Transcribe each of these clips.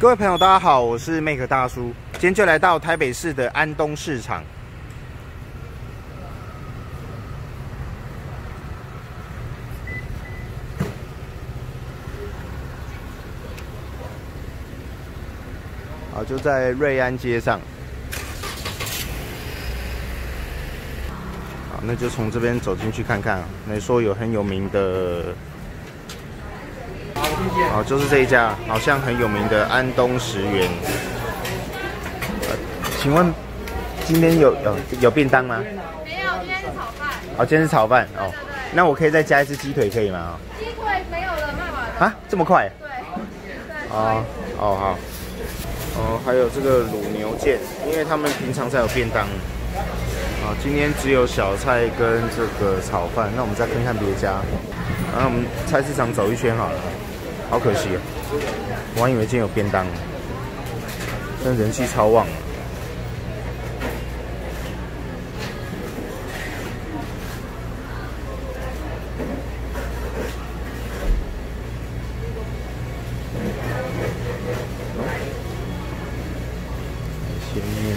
各位朋友，大家好，我是 Make 大叔，今天就来到台北市的安东市场。好，就在瑞安街上。好，那就从这边走进去看看啊。那说有很有名的。 哦，就是这一家，好像很有名的安东食园。请问今天有便当吗？ 没有，今天是炒饭。 哦，今天是炒饭哦。 对对对， 那我可以再加一只鸡腿，可以吗？ 鸡腿没有了，卖完了。 啊，这么快？ 对。 哦哦好。哦，还有这个卤牛腱，因为他们平常才有便当。啊，今天只有小菜跟这个炒饭。那我们再看看别家。然后我们菜市场走一圈好了。 好可惜哦，我还以为今天有便当，但人气超旺。海鲜面，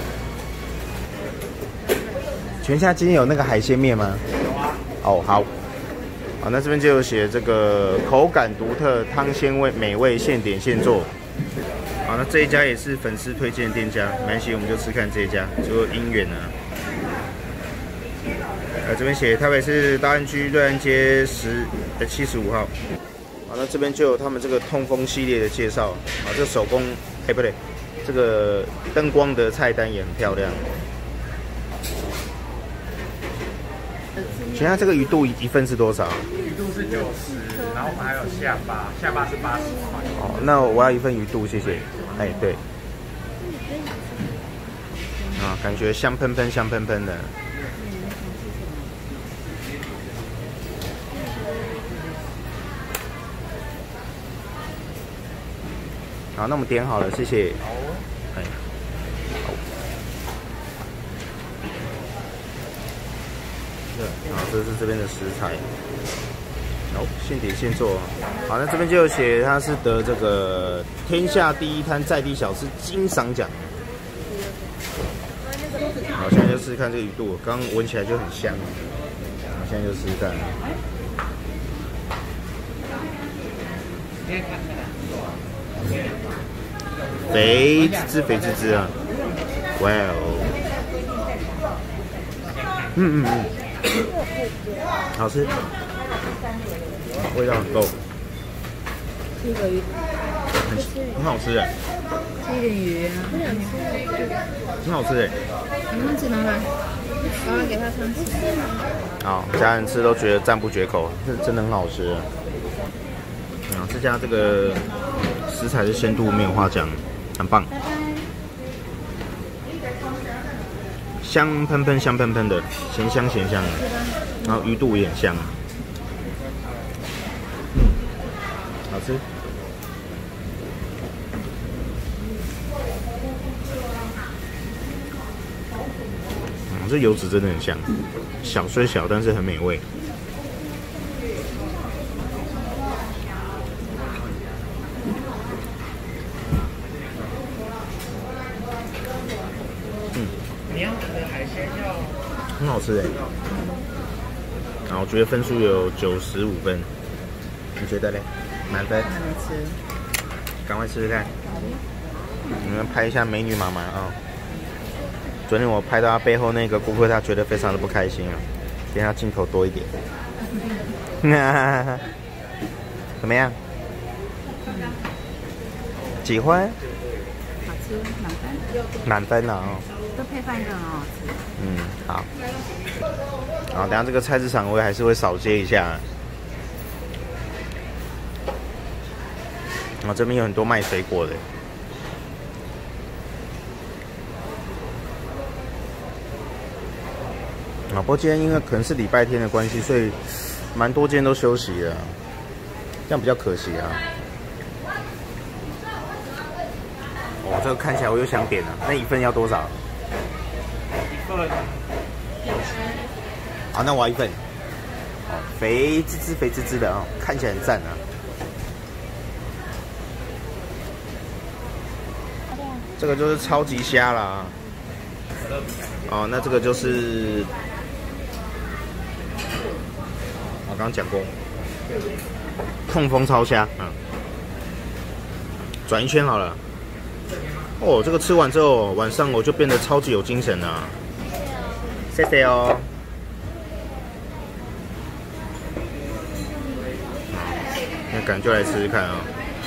全家今天有那个海鲜面吗？有啊。哦，好。 好，那这边就有写这个口感独特，汤鲜味美味，现点现做。好，那这一家也是粉丝推荐的店家，没关系，我们就吃看这一家，就姻缘啊。这边写台北市大安区瑞安街75号。好，那这边就有他们这个痛风系列的介绍。啊，这个手工，哎不对，这个灯光的菜单也很漂亮。 请问这个鱼肚一份是多少？ 鱼肚是90，然后我们还有下巴，下巴是80块。 哦，那我要一份鱼肚，谢谢。哎，对。啊，感觉香喷喷，香喷喷的。好，那我们点好了，谢谢。好。哎。 好，这是这边的食材，哦，现点现做。好，那这边就有写它是得这个天下第一摊在地小吃金赏奖。好，现在就试试看这个鱼肚，刚闻起来就很香。好，现在就试试看。肥滋滋，肥滋滋啊！哇哦！好吃，味道很够， 这个鱼很好吃哎， 吃一点鱼啊， 很好吃哎。 你吃拿来，我要给他尝试。 好，家人吃都觉得赞不绝口，这真的很好吃。啊，这家这个食材是鲜度没有话讲，很棒。 香喷喷，香喷喷的，咸香咸香的，然后鱼肚也很香，好吃。这油脂真的很香，小虽小，但是很美味。很好吃哎，然后我觉得分数有95分，你觉得嘞？满分？赶快吃吃看。你们拍一下美女妈妈啊！昨天我拍到她背后那个顾客，她觉得非常的不开心啊，给她镜头多一点。怎么样？几分？ 好吃，满分。 满分了哦。 这配饭更好吃。 嗯，好。好，等下这个菜市场我还是会扫街一下。然后这边有很多卖水果的。啊，不过今天因为可能是礼拜天的关系，所以蛮多间都休息了，这样比较可惜啊。哦，这个看起来我又想点了，那一份要多少？ 一份。 好，那我要一份。哦，肥滋滋的哦，看起来很赞啊。 这个就是超级虾啦。哦，那这个就是我刚刚讲过，痛风超虾，转一圈好了。哦，这个吃完之后，晚上我就变得超级有精神了。谢谢哦。那感觉来吃吃看啊。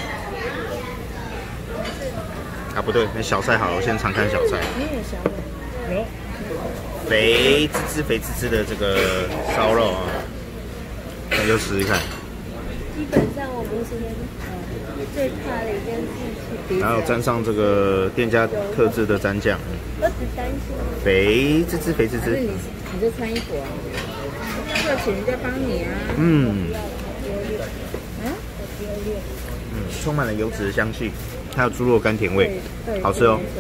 啊，不对，那小菜好了，我先尝看小菜。 有。 肥滋滋的这个烧肉啊，那就试试看。 基本上我们最怕的一件事情。 然后沾上这个店家特制的蘸酱。 我只担心。 肥滋滋。 你就穿衣服啊？要请人家帮你啊。 充满了油脂的香气，还有猪肉甘甜味，好吃哦。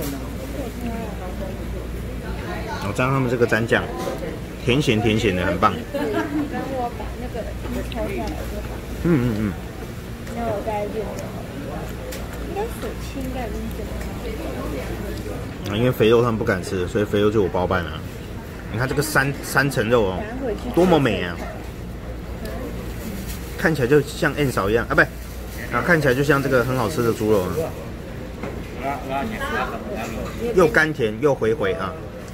我沾他们这个蘸酱，甜咸的，很棒。 帮我把那个抽下来就好。那我再用。应该手轻应该已经整了。 因为肥肉他们不敢吃，所以肥肉就我包办了。你看这个三层肉哦，多么美啊！看起来就像燕嫂一样啊，不，看起来就像这个很好吃的猪肉啊，又甘甜又回啊。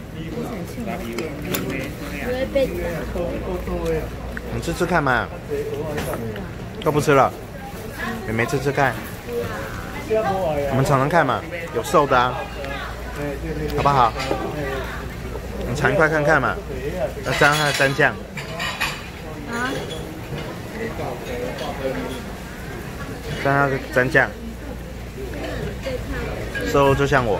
你吃吃看嘛，都不吃了，妹妹吃吃看，我们尝尝看嘛，有瘦的啊，好不好？你尝一块看看嘛，要沾它的蘸酱。蘸它的蘸酱，瘦就像我，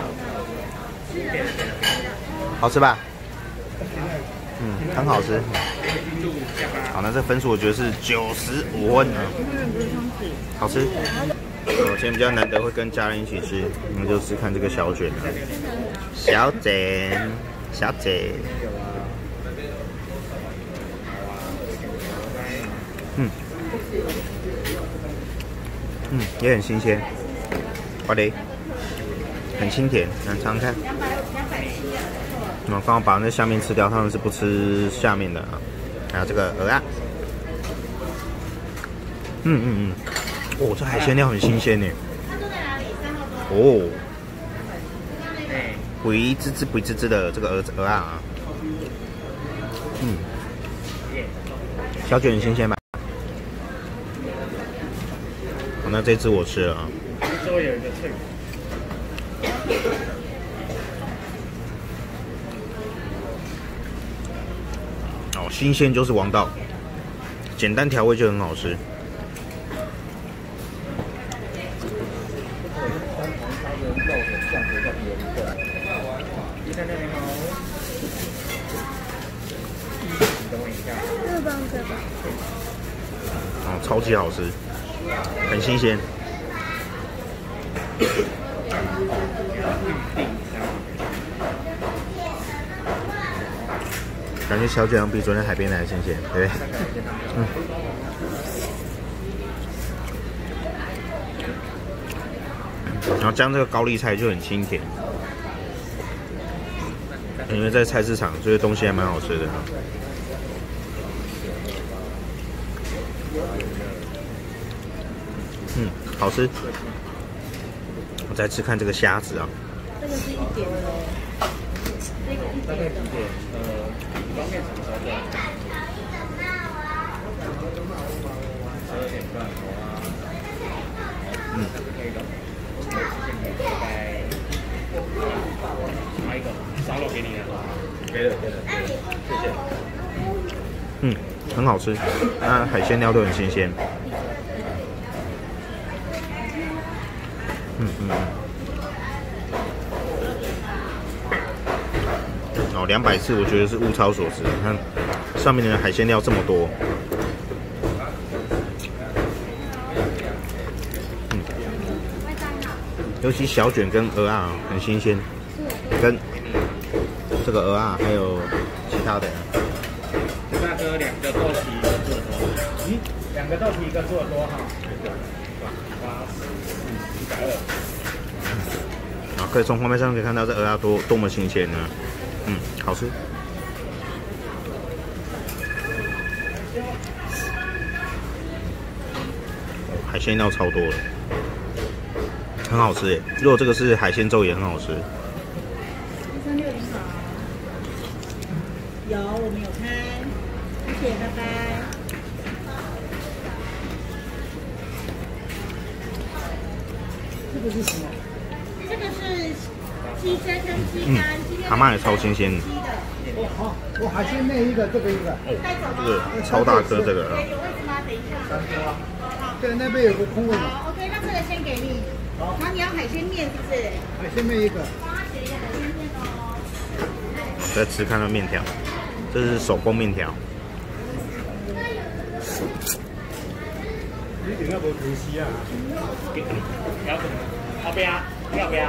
好吃吧？很好吃。好，那这分数我觉得是95分啊，好吃。我今天比较难得会跟家人一起吃，我们就吃看这个小卷啊，小卷，也很新鲜，好的，很清甜，尝尝看。我刚刚把那下面吃掉，他们是不吃下面的啊。还有这个鹅啊，这海鲜料很新鲜呢。哦，肥滋滋的这个鹅啊，小卷很新鲜吧？好，那这只我吃了啊。 周围有一个脆。 新鲜就是王道，简单调味就很好吃。超级好吃，很新鲜。感觉小卷比昨天海边来的新鲜，对不对？然后加这个高丽菜就很清甜，因为在菜市场这些东西还蛮好吃的。好吃。我再吃看这个虾子啊。 这个是1点的哦。 大概几点？方便什么时候做？12点半，好啊。可以的。大概拿一个烧肉给你了。可以的，谢谢。 很好吃，那海鲜料都很新鲜。200次我觉得是物超所值。你看上面的海鲜料这么多，尤其小卷跟鹅啊很新鲜，跟这个鹅啊还有其他的。 大哥2个豆皮一个做多，2个豆皮一个做多哈。120。 可以从画面上可以看到这鹅啊多么新鲜呢。好吃。海鲜料超多了，很好吃耶。如果这个是海鲜粥也很好吃。 136您好，有我们有开，谢谢，拜拜。这个是什么？这个是鸡胗跟鸡肝， 蛤蟆也超新鲜的。 好，我海鲜面一个，这个一个。 这个超大颗这个啊。 有位置吗？等一下。 3个啊。对，那边有个空位嘛。 好 ，OK， 那这个先给你。好，然后你要海鲜面是不是？ 海鲜面一个。 帮他写一个海鲜面哦。 再吃看到面条，这是手工面条。 你点要不可惜啊？ 要不要？要不要？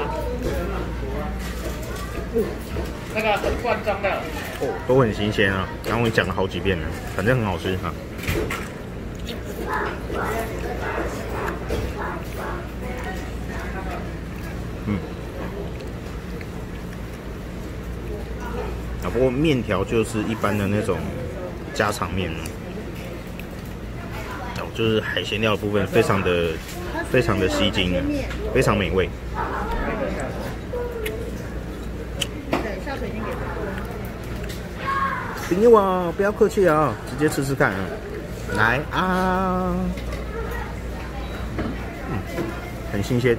那个很罐装的。 哦，都很新鲜啊。然后我讲了好几遍了，反正很好吃哈。不过面条就是一般的那种家常面呢，就是海鲜料的部分非常的吸睛，非常美味。 对，下水先给他。 朋友啊，不要客气啊，直接吃吃看啊。来啊，很新鲜。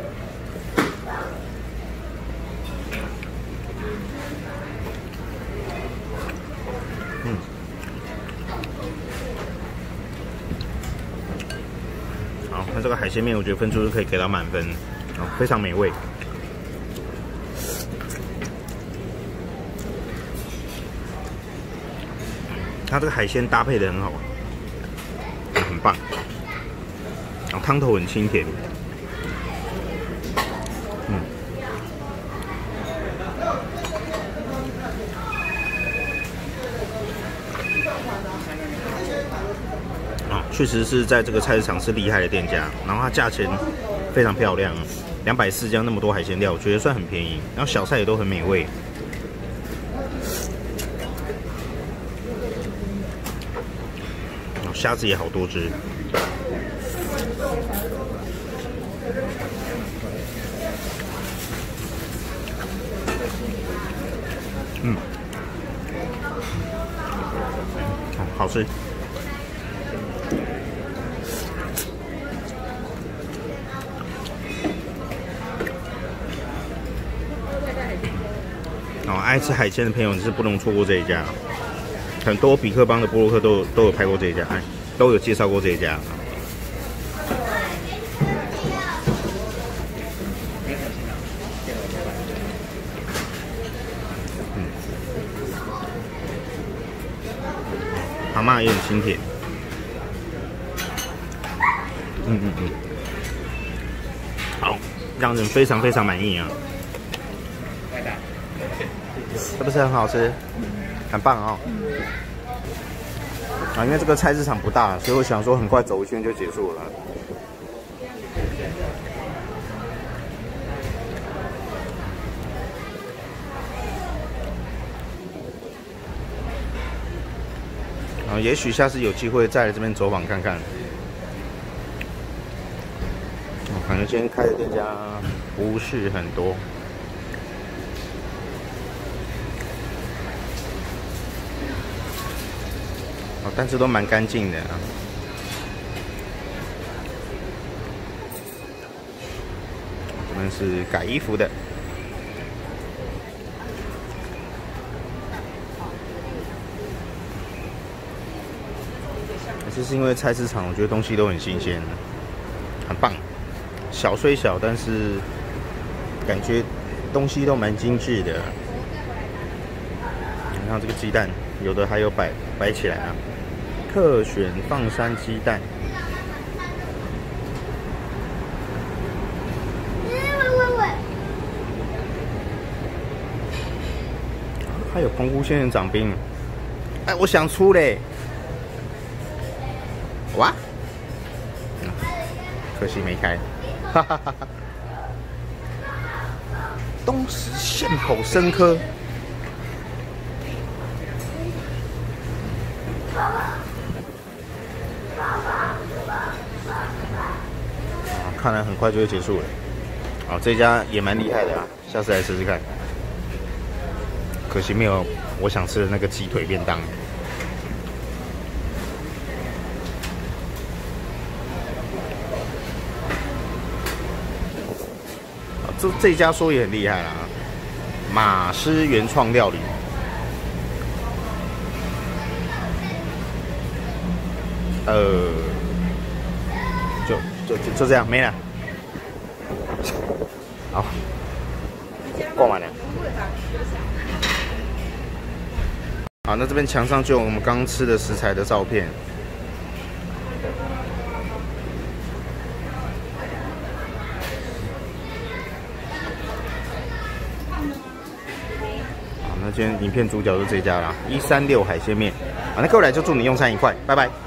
好，那这个海鲜面我觉得分数是可以给到满分，非常美味。它这个海鲜搭配的很好，很棒。然后汤头很清甜，确实是在这个菜市场是厉害的店家，然后它价钱非常漂亮，240这样那么多海鲜料，我觉得算很便宜。然后小菜也都很美味。虾子也好多只。好吃。爱吃海鲜的朋友，你是不能错过这一家。很多比克邦的部落客都有拍过这一家，都有介绍过这一家。蛤蟆也很清甜。好，让人非常非常满意啊！是不是很好吃？很棒哦！因为这个菜市场不大，所以我想说很快走一圈就结束了。也许下次有机会再来这边走访看看。反正今天开的店家不是很多。但是都蛮干净的。这边是改衣服的。这是因为菜市场，我觉得东西都很新鲜，很棒。小虽小，但是感觉东西都蛮精致的。你看这个鸡蛋，有的还有摆起来啊。特选放山鸡蛋，还有澎湖仙人掌冰，哎，我想出嘞，哇，可惜没开，哈哈哈哈。 东石巷口生科。看来很快就会结束了。好，这家也蛮厉害的啊，下次来试试看。可惜没有我想吃的那个鸡腿便当。这家说也很厉害啦，马师原创料理。就这样没了。好，逛完了。好，那这边墙上就有我们刚吃的食材的照片。好，那今天影片主角就是这家啦，136海鲜面。好，那各位来就祝你用餐愉快，拜拜。